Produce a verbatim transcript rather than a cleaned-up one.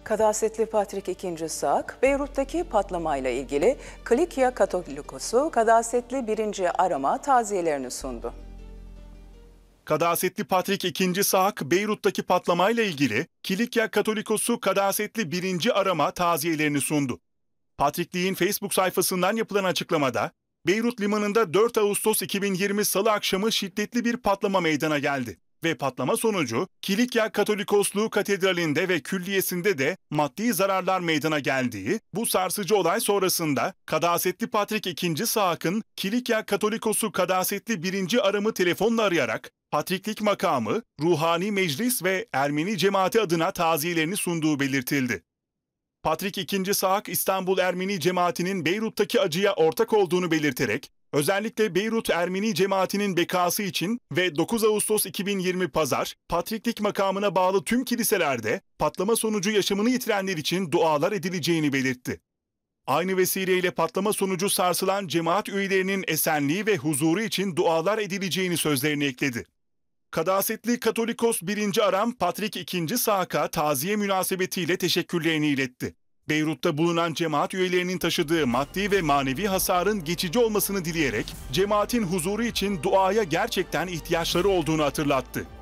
Kadasetli Patrik ikinci. Sağ, Beyrut'taki patlamayla ilgili Kilikya Katolikos'u Kadasetli birinci. Aram'a taziyelerini sundu. Kadasetli Patrik ikinci. Sağ, Beyrut'taki patlamayla ilgili Kilikya Katolikos'u Kadasetli birinci. Aram'a taziyelerini sundu. Patrikliğin Facebook sayfasından yapılan açıklamada, Beyrut limanında dört Ağustos iki bin yirmi Salı akşamı şiddetli bir patlama meydana geldi ve patlama sonucu Kilikya Katolikosluğu Katedrali'nde ve külliyesinde de maddi zararlar meydana geldiği, bu sarsıcı olay sonrasında Kadasetli Patrik ikinci. Sağ'ın Kilikya Katolikos'u Kadasetli birinci. Aram'ı telefonla arayarak Patriklik makamı, ruhani meclis ve Ermeni cemaati adına taziyelerini sunduğu belirtildi. Patrik ikinci. Sağ, İstanbul Ermeni cemaatinin Beyrut'taki acıya ortak olduğunu belirterek, özellikle Beyrut Ermeni cemaatinin bekası için ve dokuz Ağustos iki bin yirmi Pazar, Patriklik makamına bağlı tüm kiliselerde patlama sonucu yaşamını yitirenler için dualar edileceğini belirtti. Aynı vesileyle patlama sonucu sarsılan cemaat üyelerinin esenliği ve huzuru için dualar edileceğini sözlerine ekledi. Kadasetli Katolikos birinci. Aram, Patrik ikinci. Sağ'a taziye münasebetiyle teşekkürlerini iletti. Beyrut'ta bulunan cemaat üyelerinin taşıdığı maddi ve manevi hasarın geçici olmasını dileyerek cemaatin huzuru için duaya gerçekten ihtiyaçları olduğunu hatırlattı.